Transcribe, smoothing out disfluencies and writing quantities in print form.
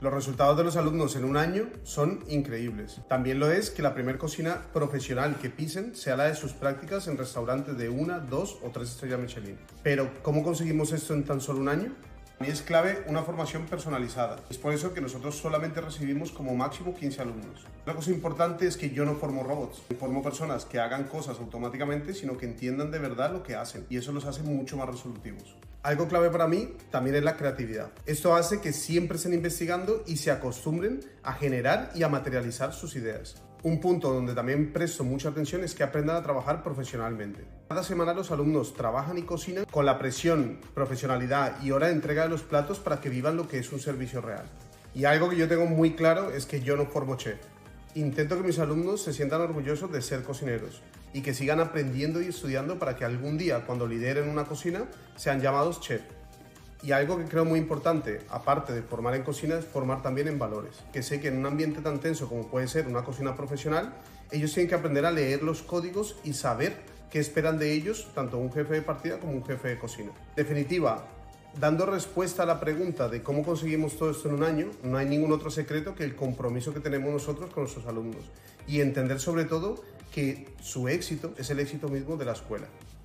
Los resultados de los alumnos en un año son increíbles. También lo es que la primera cocina profesional que pisen sea la de sus prácticas en restaurantes de 1, 2 o 3 estrellas Michelin. Pero, ¿cómo conseguimos esto en tan solo un año? Para mí es clave una formación personalizada. Es por eso que nosotros solamente recibimos como máximo 15 alumnos. Una cosa importante es que yo no formo robots, no formo personas que hagan cosas automáticamente, sino que entiendan de verdad lo que hacen, y eso los hace mucho más resolutivos. Algo clave para mí también es la creatividad. Esto hace que siempre estén investigando y se acostumbren a generar y a materializar sus ideas. Un punto donde también presto mucha atención es que aprendan a trabajar profesionalmente. Cada semana los alumnos trabajan y cocinan con la presión, profesionalidad y hora de entrega de los platos para que vivan lo que es un servicio real. Y algo que yo tengo muy claro es que yo no formo chef. Intento que mis alumnos se sientan orgullosos de ser cocineros y que sigan aprendiendo y estudiando para que algún día, cuando lideren una cocina, sean llamados chef. Y algo que creo muy importante, aparte de formar en cocina, es formar también en valores. Que sé que en un ambiente tan tenso como puede ser una cocina profesional, ellos tienen que aprender a leer los códigos y saber qué esperan de ellos, tanto un jefe de partida como un jefe de cocina. En definitiva, dando respuesta a la pregunta de cómo conseguimos todo esto en un año, no hay ningún otro secreto que el compromiso que tenemos nosotros con nuestros alumnos y entender sobre todo que su éxito es el éxito mismo de la escuela.